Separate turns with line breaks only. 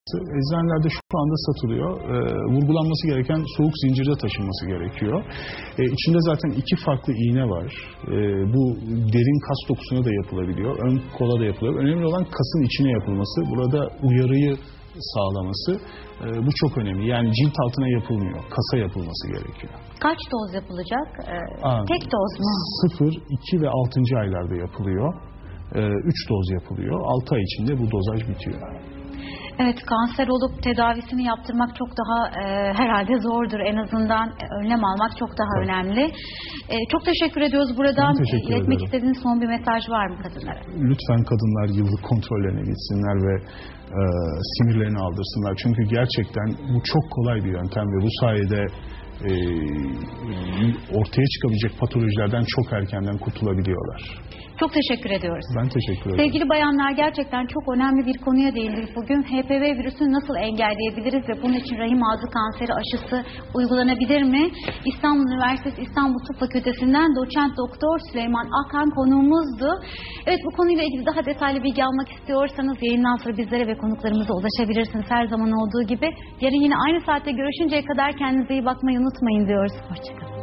eczanelerde şu anda satılıyor. Vurgulanması gereken soğuk zincirde taşınması gerekiyor. İçinde zaten 2 farklı iğne var. Bu derin kas dokusuna da yapılabiliyor. Ön kola da yapılıyor. Önemli olan kasın içine yapılması. Burada uyarıyı sağlaması. Bu çok önemli. Yani cilt altına yapılmıyor. Kasa yapılması gerekiyor.
Kaç doz yapılacak? Tek doz mu?
0, 2 ve 6. aylarda yapılıyor. 3 doz yapılıyor. 6 ay içinde bu dozaj bitiyor.
Evet, kanser olup tedavisini yaptırmak çok daha herhalde zordur. En azından önlem almak çok daha önemli. Çok teşekkür ediyoruz. Buradan iletmek istediğiniz son bir mesaj var mı kadınlara?
Lütfen kadınlar yıllık kontrollerine gitsinler ve sinirlerini aldırsınlar. Çünkü gerçekten bu çok kolay bir yöntem ve bu sayede ortaya çıkabilecek patolojilerden çok erkenden kurtulabiliyorlar.
Çok teşekkür ediyoruz.
Ben teşekkür ederim.
Sevgili bayanlar, gerçekten çok önemli bir konuya değindik bugün. HPV virüsünü nasıl engelleyebiliriz ve bunun için rahim ağzı kanseri aşısı uygulanabilir mi? İstanbul Üniversitesi İstanbul Tıp Fakültesinden doçent doktor Süleyman Akan konuğumuzdu. Evet, bu konuyla ilgili daha detaylı bilgi almak istiyorsanız yayından sonra bizlere ve konuklarımıza ulaşabilirsiniz. Her zaman olduğu gibi yarın yine aynı saatte görüşünceye kadar kendinize iyi bakmayı unutmayın diyoruz. Hoşçakalın.